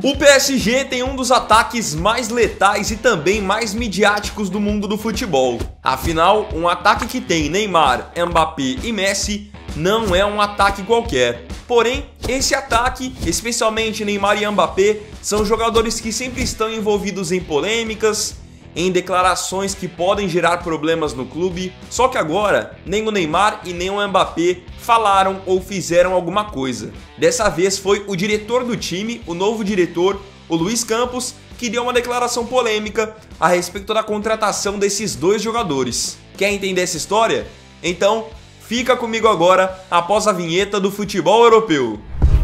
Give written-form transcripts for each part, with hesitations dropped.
O PSG tem um dos ataques mais letais e também mais midiáticos do mundo do futebol. Afinal, um ataque que tem Neymar, Mbappé e Messi não é um ataque qualquer. Porém, esse ataque, especialmente Neymar e Mbappé, são jogadores que sempre estão envolvidos em polêmicas, em declarações que podem gerar problemas no clube. Só que agora, nem o Neymar e nem o Mbappé falaram ou fizeram alguma coisa. Dessa vez foi o diretor do time, o novo diretor, o Luiz Campos, que deu uma declaração polêmica a respeito da contratação desses dois jogadores. Quer entender essa história? Então, fica comigo agora após a vinheta do futebol europeu.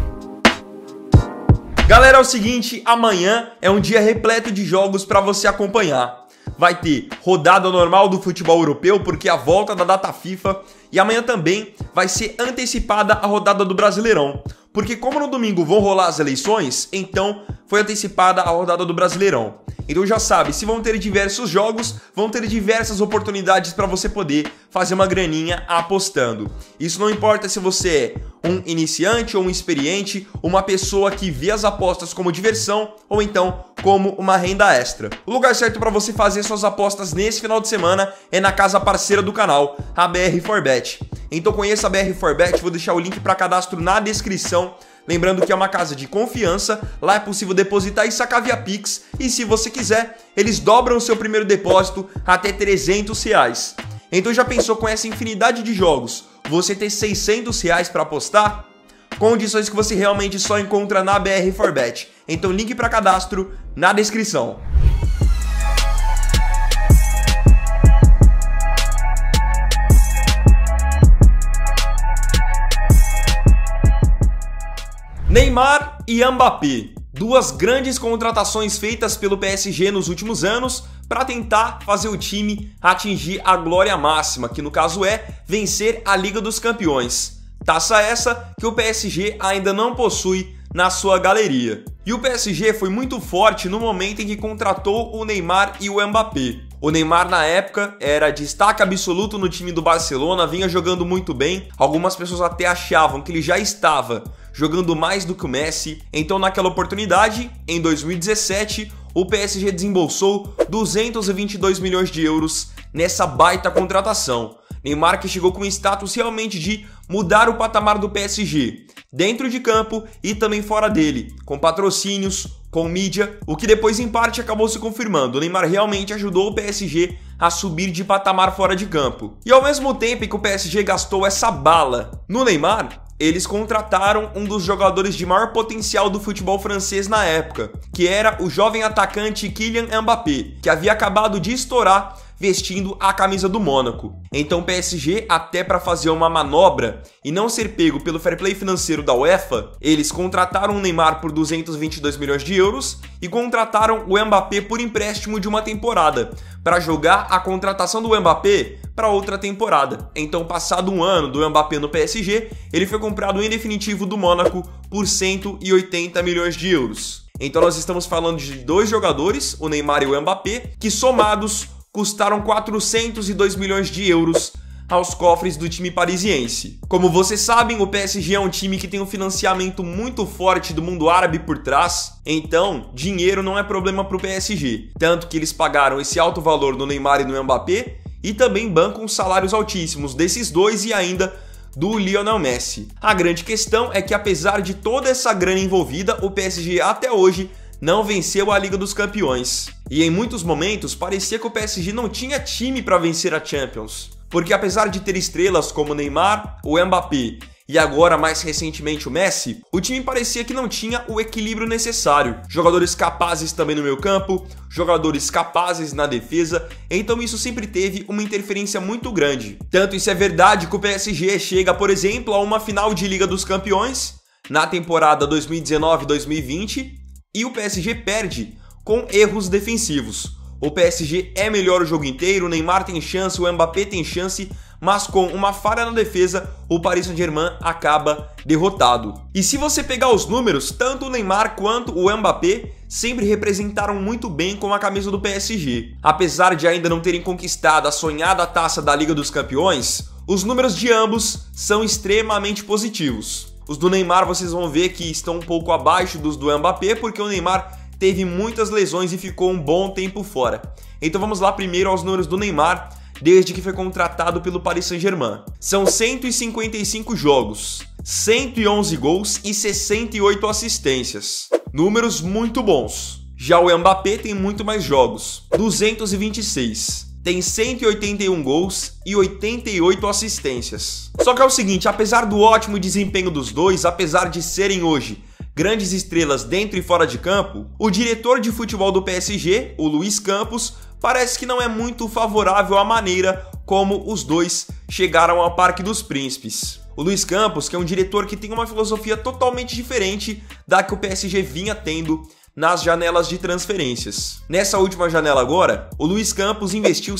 Galera, é o seguinte, amanhã é um dia repleto de jogos para você acompanhar. Vai ter rodada normal do futebol europeu, porque é a volta da data FIFA, e amanhã também vai ser antecipada a rodada do Brasileirão. Porque como no domingo vão rolar as eleições, então foi antecipada a rodada do Brasileirão. Então já sabe, se vão ter diversos jogos, vão ter diversas oportunidades para você poder fazer uma graninha apostando. Isso não importa se você é um iniciante ou um experiente, uma pessoa que vê as apostas como diversão ou então como uma renda extra. O lugar certo para você fazer suas apostas nesse final de semana é na casa parceira do canal, a BR4Bet. Então conheça a BR4Bet, vou deixar o link para cadastro na descrição. Lembrando que é uma casa de confiança, lá é possível depositar e sacar via Pix, e se você quiser, eles dobram o seu primeiro depósito até R$300. Então já pensou com essa infinidade de jogos, você ter R$600 para apostar? Condições que você realmente só encontra na BR4Bet. Então link para cadastro na descrição. Neymar e Mbappé, duas grandes contratações feitas pelo PSG nos últimos anos para tentar fazer o time atingir a glória máxima, que no caso é vencer a Liga dos Campeões. Taça essa que o PSG ainda não possui na sua galeria. E o PSG foi muito forte no momento em que contratou o Neymar e o Mbappé. O Neymar na época era destaque absoluto no time do Barcelona, vinha jogando muito bem. Algumas pessoas até achavam que ele já estava jogando mais do que o Messi. Então naquela oportunidade, em 2017, o PSG desembolsou 222 milhões de euros nessa baita contratação. Neymar que chegou com um status realmente de mudar o patamar do PSG, dentro de campo e também fora dele, com patrocínios, com mídia, o que depois em parte acabou se confirmando. O Neymar realmente ajudou o PSG a subir de patamar fora de campo. E ao mesmo tempo que o PSG gastou essa bala no Neymar, eles contrataram um dos jogadores de maior potencial do futebol francês na época, que era o jovem atacante Kylian Mbappé, que havia acabado de estourar vestindo a camisa do Mônaco. Então o PSG, até para fazer uma manobra e não ser pego pelo fair play financeiro da UEFA, eles contrataram o Neymar por 222 milhões de euros e contrataram o Mbappé por empréstimo de uma temporada, para jogar a contratação do Mbappé para outra temporada. Então, passado um ano do Mbappé no PSG, ele foi comprado em definitivo do Mônaco por 180 milhões de euros. Então nós estamos falando de dois jogadores, o Neymar e o Mbappé, que somados custaram 402 milhões de euros aos cofres do time parisiense. Como vocês sabem, o PSG é um time que tem um financiamento muito forte do mundo árabe por trás, então dinheiro não é problema para o PSG. Tanto que eles pagaram esse alto valor no Neymar e no Mbappé e também bancam salários altíssimos desses dois e ainda do Lionel Messi. A grande questão é que apesar de toda essa grana envolvida, o PSG até hoje não venceu a Liga dos Campeões. E em muitos momentos parecia que o PSG não tinha time para vencer a Champions. Porque apesar de ter estrelas como o Neymar, o Mbappé e agora mais recentemente o Messi, o time parecia que não tinha o equilíbrio necessário. Jogadores capazes também no meio campo, jogadores capazes na defesa, então isso sempre teve uma interferência muito grande. Tanto isso é verdade que o PSG chega, por exemplo, a uma final de Liga dos Campeões na temporada 2019-2020, e o PSG perde com erros defensivos. O PSG é melhor o jogo inteiro, o Neymar tem chance, o Mbappé tem chance, mas com uma falha na defesa, o Paris Saint-Germain acaba derrotado. E se você pegar os números, tanto o Neymar quanto o Mbappé sempre representaram muito bem com a camisa do PSG. Apesar de ainda não terem conquistado a sonhada taça da Liga dos Campeões, os números de ambos são extremamente positivos. Os do Neymar vocês vão ver que estão um pouco abaixo dos do Mbappé, porque o Neymar teve muitas lesões e ficou um bom tempo fora. Então vamos lá primeiro aos números do Neymar, desde que foi contratado pelo Paris Saint-Germain. São 155 jogos, 111 gols e 68 assistências. Números muito bons. Já o Mbappé tem muito mais jogos, 226. Tem 181 gols e 88 assistências. Só que é o seguinte, apesar do ótimo desempenho dos dois, apesar de serem hoje grandes estrelas dentro e fora de campo, o diretor de futebol do PSG, o Luis Campos, parece que não é muito favorável à maneira como os dois chegaram ao Parque dos Príncipes. O Luis Campos, que é um diretor que tem uma filosofia totalmente diferente da que o PSG vinha tendo nas janelas de transferências. Nessa última janela agora, o Luis Campos investiu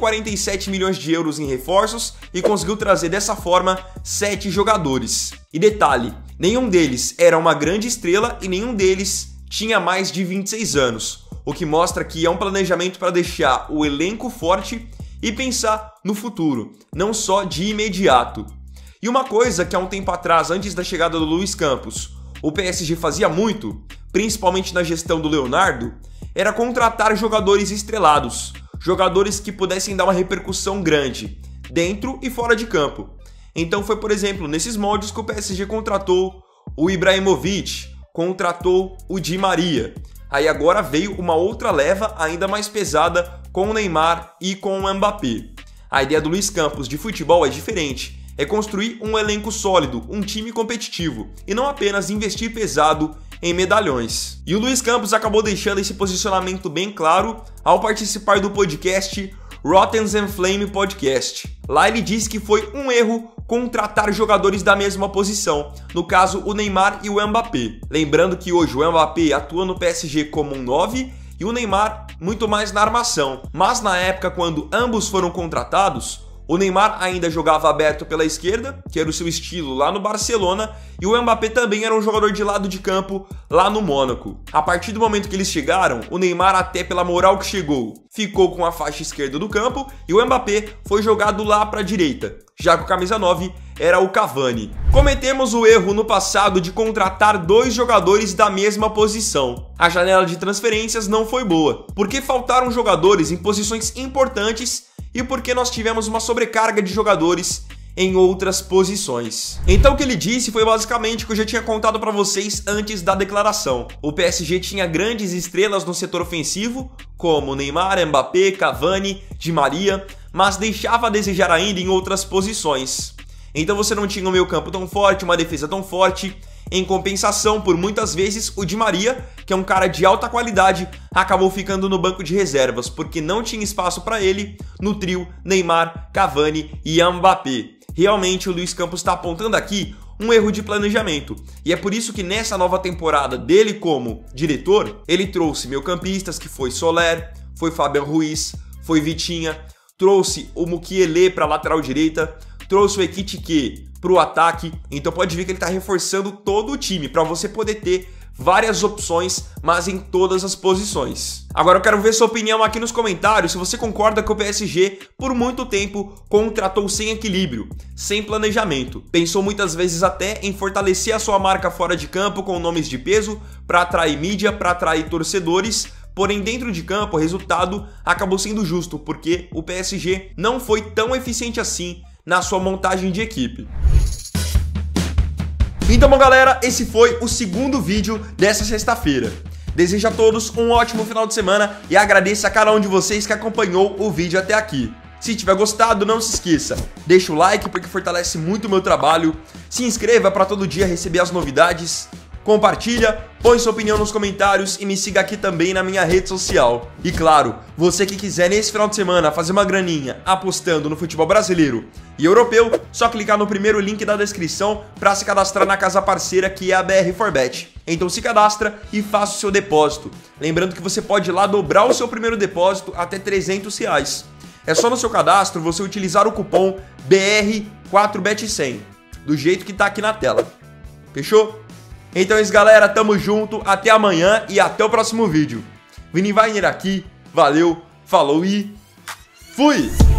147 milhões de euros em reforços e conseguiu trazer dessa forma 7 jogadores. E detalhe, nenhum deles era uma grande estrela e nenhum deles tinha mais de 26 anos, o que mostra que é um planejamento para deixar o elenco forte e pensar no futuro, não só de imediato. E uma coisa que há um tempo atrás, antes da chegada do Luis Campos, o PSG fazia muito, principalmente na gestão do Leonardo, era contratar jogadores estrelados, jogadores que pudessem dar uma repercussão grande, dentro e fora de campo. Então foi, por exemplo, nesses moldes que o PSG contratou o Ibrahimovic, contratou o Di Maria. Aí agora veio uma outra leva ainda mais pesada com o Neymar e com o Mbappé. A ideia do Luis Campos de futebol é diferente, é construir um elenco sólido, um time competitivo, e não apenas investir pesado em medalhões. E o Luis Campos acabou deixando esse posicionamento bem claro ao participar do podcast Rotten and Flame Podcast. Lá ele disse que foi um erro contratar jogadores da mesma posição, no caso o Neymar e o Mbappé. Lembrando que hoje o Mbappé atua no PSG como um 9 e o Neymar muito mais na armação. Mas na época quando ambos foram contratados, o Neymar ainda jogava aberto pela esquerda, que era o seu estilo lá no Barcelona, e o Mbappé também era um jogador de lado de campo lá no Mônaco. A partir do momento que eles chegaram, o Neymar, até pela moral que chegou, ficou com a faixa esquerda do campo e o Mbappé foi jogado lá para a direita, já que o camisa 9 era o Cavani. Cometemos o erro no passado de contratar 2 jogadores da mesma posição. A janela de transferências não foi boa, porque faltaram jogadores em posições importantes e porque nós tivemos uma sobrecarga de jogadores em outras posições. Então o que ele disse foi basicamente o que eu já tinha contado para vocês antes da declaração. O PSG tinha grandes estrelas no setor ofensivo, como Neymar, Mbappé, Cavani, Di Maria, mas deixava a desejar ainda em outras posições. Então você não tinha um meio-campo tão forte, uma defesa tão forte. Em compensação, por muitas vezes, o Di Maria, que é um cara de alta qualidade, acabou ficando no banco de reservas, porque não tinha espaço para ele no trio Neymar, Cavani e Mbappé. Realmente, o Luis Campos está apontando aqui um erro de planejamento. E é por isso que nessa nova temporada dele como diretor, ele trouxe meio-campistas, que foi Soler, foi Fabian Ruiz, foi Vitinha, trouxe o Mukiele para a lateral direita, trouxe o Ekitike para o ataque, então pode ver que ele está reforçando todo o time para você poder ter várias opções, mas em todas as posições. Agora eu quero ver sua opinião aqui nos comentários, se você concorda que o PSG por muito tempo contratou sem equilíbrio, sem planejamento. Pensou muitas vezes até em fortalecer a sua marca fora de campo com nomes de peso para atrair mídia, para atrair torcedores. Porém, dentro de campo, o resultado acabou sendo justo, porque o PSG não foi tão eficiente assim na sua montagem de equipe. Então, bom, galera, esse foi o segundo vídeo dessa sexta-feira. Desejo a todos um ótimo final de semana e agradeço a cada um de vocês que acompanhou o vídeo até aqui. Se tiver gostado, não se esqueça, deixa o like porque fortalece muito o meu trabalho, se inscreva para todo dia receber as novidades, compartilha, põe sua opinião nos comentários e me siga aqui também na minha rede social. E claro, você que quiser nesse final de semana fazer uma graninha apostando no futebol brasileiro e europeu, só clicar no primeiro link da descrição para se cadastrar na casa parceira que é a BR4Bet. Então se cadastra e faça o seu depósito. Lembrando que você pode ir lá dobrar o seu primeiro depósito até R$300. É só no seu cadastro você utilizar o cupom BR4Bet100, do jeito que tá aqui na tela. Fechou? Então é isso, galera, tamo junto, até amanhã e até o próximo vídeo. Vini Weiner aqui, valeu, falou e fui!